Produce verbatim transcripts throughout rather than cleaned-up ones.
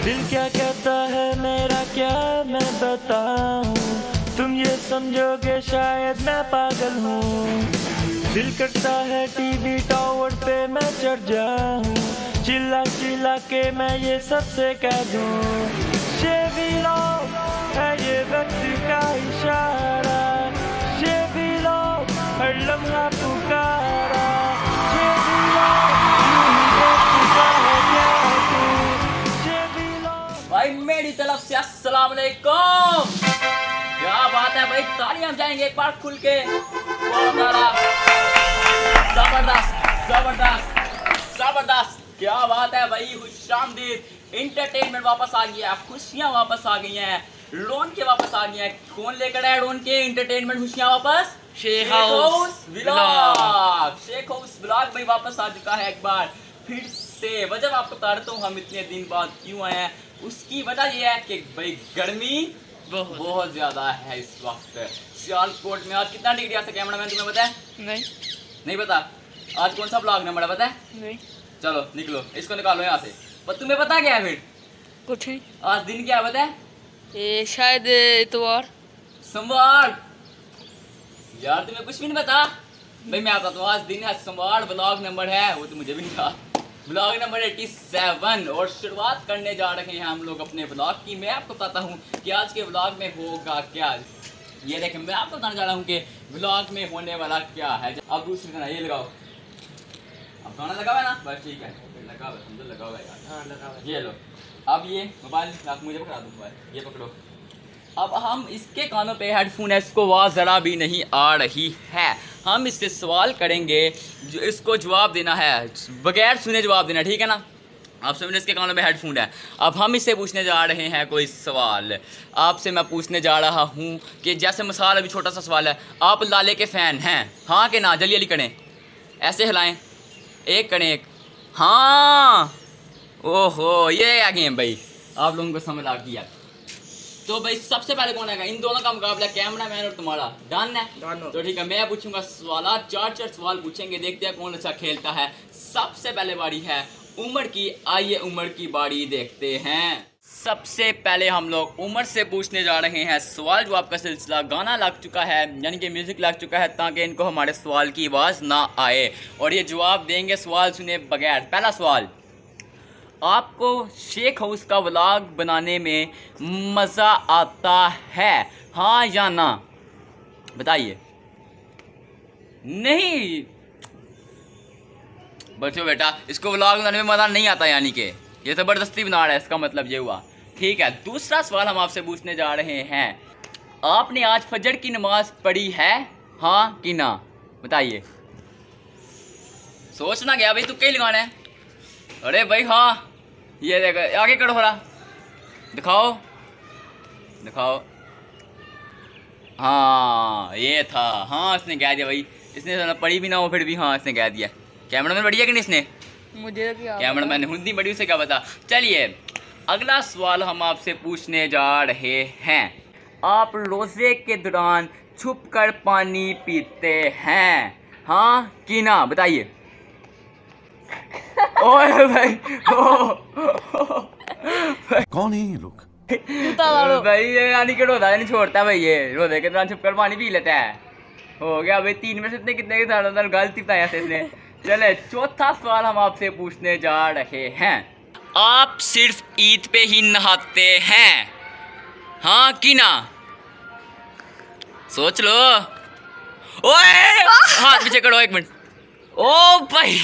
दिल क्या कहता है मेरा क्या मैं बताऊं, तुम ये समझोगे शायद मैं पागल हूँ। दिल करता है टीवी टावर पे मैं चढ़ जाऊं, चिल्ला चिल्ला के मैं ये सबसे कह दूं। ये भी लो है ये वक्त का इशारा, ये भी लो हर लम्हा पुकारा, ये भी लो यूं ही देखता है क्या तू, ये भी लो। भाई मेरी तरफ से अस्सलाम वालेकुम। क्या बात है भाई, तालियां जाएंगे एक बार खुल के। जबरदस्त जबरदस्त जबरदस्त, क्या बात है भाई। खुशामदीद, इंटरटेनमेंट वापस आ गया, खुशियां वापस आ गई हैं, रोन के वापस आ गई हैं। कौन लेकर आया रोन के इंटरटेनमेंट खुशियां वापस? Sheikh house vlog. Sheikh house vlog भाई वापस आ चुका है एक बार फिर से। वजह आपको बता रहा हूँ हम इतने दिन बाद क्यों आए हैं। उसकी वजह यह है कि भाई गर्मी बहुत, बहुत ज्यादा है इस वक्त सियालकोट में। आज कितना डिग्री आता है कैमरामैन, तुम्हें पता है? नहीं नहीं पता। आज कौन सा ब्लॉग नंबर है पता है? नहीं। चलो निकलो, इसको निकालो यहाँ से। पर तुम्हें पता क्या है फिर? कुछ नहीं। आज दिन क्या है पता है? ये शायद इतवार सोमवार। यार तुम्हें कुछ भी नहीं पता भाई, मैं बताता हूँ। आज दिन है सोमवार, ब्लॉग नंबर है वो तो मुझे भी नहीं था, ब्लॉग नंबर सत्तासी। और शुरुआत करने जा रहे हैं हम लोग अपने ब्लॉग की। मैं आपको बताता हूँ कि आज के ब्लॉग में होगा क्या। ये देखें, मैं आपको बताने जा रहा हूँ कि ब्लॉग में होने वाला क्या है। अब दूसरी तरह ये लगाओ, अब गाना लगा हुआ है ना, बस ठीक है लगा हुआ है, समझो लगा हुआ है यार। हाँ लगा हुआ है। ये लो, अब ये मोबाइल मुझे पकड़ा दूँ, मोबाइल ये पकड़ो। अब हम इसके कानों पे हेडफोन है, इसको आवाज़ ज़रा भी नहीं आ रही है। हम इससे सवाल करेंगे, जो इसको जवाब देना है, बगैर सुने जवाब देना, ठीक है ना। आप समझे, इसके कानों में हेडफोन है। अब हम इससे पूछने जा रहे हैं कोई सवाल। आपसे मैं पूछने जा रहा हूँ कि जैसे मिसाल, अभी छोटा सा सवाल है, आप लाले के फ़ैन हैं? हाँ कि ना? जल्दी जल्दी करें, ऐसे हिलाएं, एक करें एक, हाँ। ओहो, ये आ गए भाई, आप लोगों को समझ आ गया। तो भाई सबसे पहले कौन आएगा? इन दोनों का मुकाबला, कैमरा मैन और तुम्हारा। डन है? तो ठीक है, मैं पूछूंगा सवाल, चार चार सवाल पूछेंगे, देखते हैं कौन अच्छा खेलता है। सबसे पहले बारी है उमर की। आइए उमर की बारी देखते हैं। सबसे पहले हम लोग उमर से पूछने जा रहे हैं सवाल जवाब का सिलसिला। गाना लग चुका है, यानी कि म्यूज़िक लग चुका है, ताकि इनको हमारे सवाल की आवाज़ ना आए और ये जवाब देंगे सवाल सुने बगैर। पहला सवाल, आपको शेख हाउस का व्लॉग बनाने में मज़ा आता है, हाँ या ना? बताइए। नहीं बच्चों बेटा, इसको व्लॉग बनाने में मज़ा नहीं आता, यानी कि ये ज़बरदस्ती बना रहा है, इसका मतलब ये हुआ। ठीक है, दूसरा सवाल हम आपसे पूछने जा रहे हैं, आपने आज फजर की नमाज पढ़ी है, हाँ कि ना? बताइए। सोचना गया भाई, तुक्के ही लगाना है। अरे भाई हाँ, ये देखो, आगे करो थोड़ा, दिखाओ दिखाओ, हाँ ये था, हाँ इसने कह दिया भाई, इसने पढ़ी भी ना हो फिर भी हाँ इसने कह दिया। कैमरामैन बढ़िया कि नहीं? इसने मुझे क्या कैमरामैन हिंदी बड़ी, उसे क्या पता। चलिए अगला सवाल हम आपसे पूछने जा रहे हैं, आप रोजे के दौरान छुप कर पानी पीते हैं, हाँ कि ना? बताइए। ओए भाई, ओ, कौन है ये लोग? भाई ये यानी कि रोजा नहीं छोड़ता भाई, ये रोजे के दौरान छुप कर पानी पी लेता है। हो गया भाई, तीन में से इतने कितने के गलती बताया इसने। चले चौथा सवाल हम आपसे पूछने जा रहे हैं, आप सिर्फ ईद पे ही नहाते हैं, हाँ कि ना? सोच लो। ओए हाथ पीछे करो एक मिनट। ओ भाई,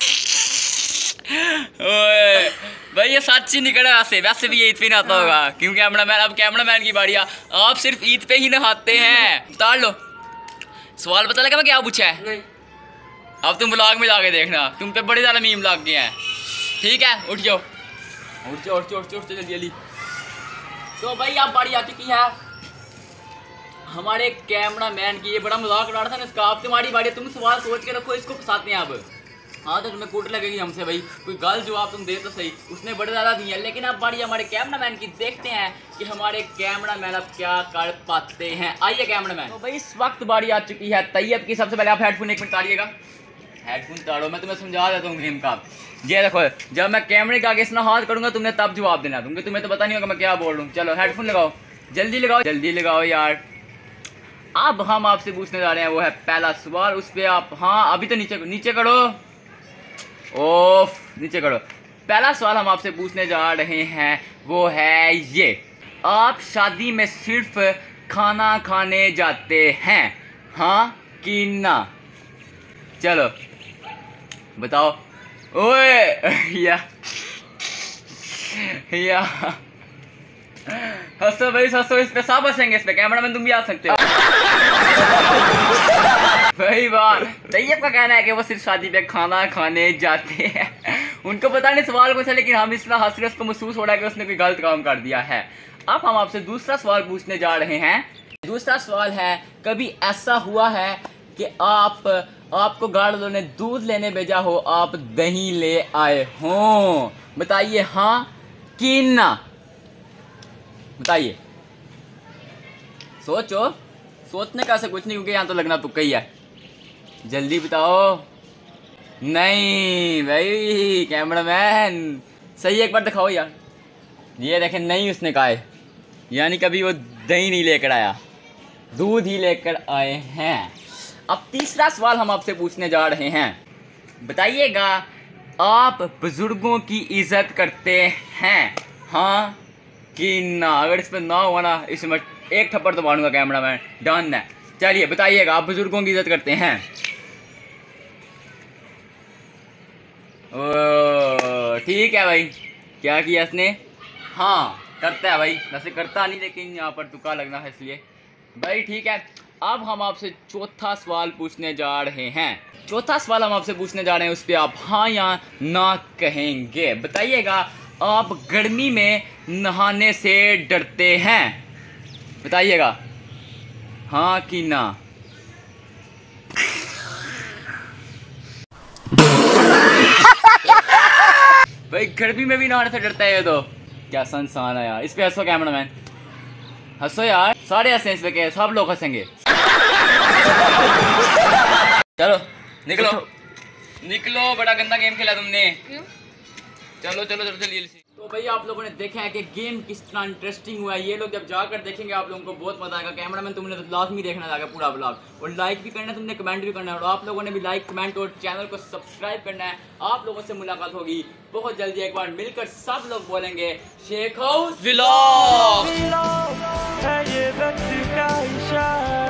ओए भाई ये सच ही निकल रहा से, वैसे भी ये ईद पे नहाता होगा, क्योंकि कैमरामैन, अब कैमरामैन की बारी है। आप सिर्फ ईद पे ही नहाते हैं, उतार लो। सवाल पता लगा मैं क्या पूछा है? नहीं। अब तुम ब्लॉग में जाके देखना, तुम पे बड़े ज़्यादा मीम लग गए हैं। ठीक है, उठ जाओ उठ जाओ उठ जाओ उठ जाओ जल्दी जल्दी। तो भाई अब बारी आ चुकी है हमारे कैमरा मैन की। ये बड़ा मजाक उड़ा रहा था ना इसका। अब तुम्हारी बारी, तुम सवाल सोच के रखो, इसको फंसाते हैं अब। हाँ तो तुम्हें कूट लगेगी हमसे भाई, कोई गलत जवाब तुम दे तो सही, उसने बड़े ज़्यादा दिए। लेकिन अब बारी हमारे कैमरा मैन की, देखते हैं कि हमारे कैमरा मैन अब क्या कर पाते हैं। आइए कैमरा मैन। तो भाई इस वक्त बारी आ चुकी है तैयब की। सबसे पहले आप हेडफोन एक मिनट उतारिएगा, हेडफोन ताड़ो, मैं तुम्हें समझा देता हूँ गेम का। ये देखो, जब मैं कैमरे के आगे इतना हाथ करूँगा तुमने तब जवाब देना, क्योंकि तुम्हें तो पता नहीं होगा मैं क्या बोल रहा हूँ। चलो हेडफोन लगाओ, जल्दी लगाओ, जल्दी लगाओ यार। अब हम आपसे पूछने जा रहे हैं, वो है पहला सवाल, उस पर आप हाँ अभी तो नीचे नीचे करो, ओफ नीचे करो। पहला सवाल हम आपसे पूछने जा रहे हैं वो है ये, आप शादी में सिर्फ खाना खाने जाते हैं हाँ कि ना? चलो बताओ। ओए या या हंसो भाई हंसो, इस पे सब हंसेंगे, इस पे कैमरा मैन तुम भी आ सकते हो। वही बात, तैयब का कहना है कि वो सिर्फ शादी पे खाना खाने जाते हैं। उनको पता नहीं सवाल कुछ है, लेकिन हम इतना हंस रहे उसको महसूस हो रहा है कि उसने कोई गलत काम कर दिया है। अब हम आपसे दूसरा सवाल पूछने जा रहे हैं। दूसरा सवाल है, कभी ऐसा हुआ है कि आप आपको गार्ड वालों ने दूध लेने भेजा हो, आप दही ले आए हो? बताइए हाँ कि ना, बताइए। सोचो, सोचने का ऐसा कुछ नहीं, क्योंकि यहाँ तो लगना तुक्का ही है। जल्दी बताओ। नहीं भाई कैमरामैन सही एक बार दिखाओ यार। ये देखें, नहीं उसने कहा है, यानी कभी वो दही नहीं लेकर आया, दूध ही लेकर आए हैं। अब तीसरा सवाल हम आपसे पूछने जा रहे हैं, बताइएगा आप बुजुर्गों की इज्जत करते हैं हाँ कि ना? अगर इस पर ना हुआ ना, इसमें एक थप्पड़ तो मारूंगा कैमरामैन, डन है। चलिए बताइएगा आप बुजुर्गों की इज्जत करते हैं? ओ ठीक है भाई, क्या किया इसने? हाँ करता है भाई, वैसे करता नहीं लेकिन यहाँ पर तुक्का लगना है इसलिए भाई। ठीक है, अब हम आपसे चौथा सवाल पूछने जा रहे हैं। चौथा सवाल हम आपसे पूछने जा रहे हैं, उस पर आप हाँ या ना कहेंगे। बताइएगा आप गर्मी में नहाने से डरते हैं? बताइएगा हाँ कि ना। भाई गर्मी में भी नहाने से डरता है ये तो, क्या संसान है यार। इस पे हंसो कैमरामैन, हंसो यार, सारे हंसे इस पे, के सब लोग हंसेंगे। चलो निकलो निकलो, बड़ा गंदा गेम खेला तुमने। क्यों? चलो चलो चलो चलिए। तो भाई आप लोगों ने देखा है कि गेम किस तरह इंटरेस्टिंग हुआ है। ये लोग जब जाकर देखेंगे आप लोगों को बहुत मजा आएगा। कैमरामैन तुमने तो लाजमी देखना जाएगा पूरा ब्लॉग, और लाइक भी करना है तुमने, कमेंट भी करना है, और आप लोगों ने भी लाइक कमेंट और चैनल को सब्सक्राइब करना है। आप लोगों से मुलाकात होगी बहुत जल्दी, एक बार मिलकर सब लोग बोलेंगे शेख हाउस व्लॉग। है ये वक्त का इशारा।